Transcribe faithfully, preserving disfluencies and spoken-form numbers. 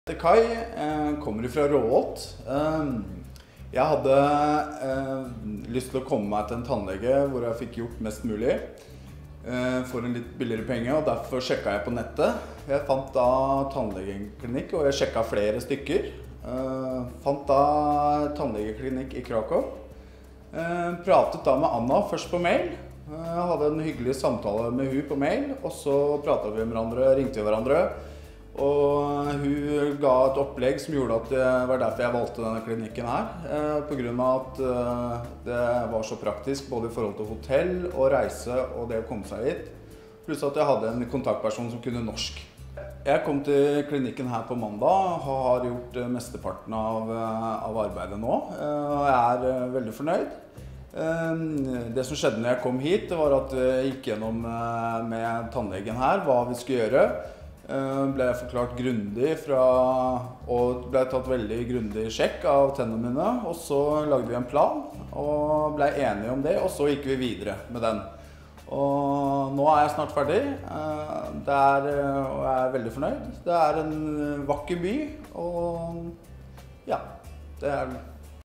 Kai eh, kommer fra Råholt. Eh, jeg hadde eh, lyst til å komme meg til en tannlege hvor jeg fikk gjort mest mulig eh, for en litt billigere penge, og derfor sjekket jeg på nettet. Jeg fant da tannlegeklinikk, og jeg sjekket flere stykker. Eh, fant da tannlegeklinikk i Krakow. Eh, pratet da med Anna først på mail. Jeg hadde en hyggelig samtale med hun på mail, og så pratet vi med hverandre, ringte vi hverandre. Og hun ga et opplegg som gjorde at det var derfor jeg valgte denne klinikken her. Eh, på grunn av at eh, det var så praktisk, både i forhold til hotell og reise og det å komme seg hit. Pluss at jeg hadde en kontaktperson som kunne norsk. Jeg kom til klinikken her på mandag og har gjort mesteparten av, av arbeidet nå. Eh, og jeg er eh, veldig fornøyd. Eh, det som skjedde når jeg kom hit, det var at jeg gikk gjennom eh, med tannlegen her hva vi skulle gjøre. Ble jeg forklart grundig fra, og ble tatt veldig grundig sjekk av tennene mine, og så lagde vi en plan og ble enige om det, og så gikk vi videre med den. Og nå er jeg snart ferdig, det er, og jeg er veldig fornøyd. Det er en vakker by, og ja, det er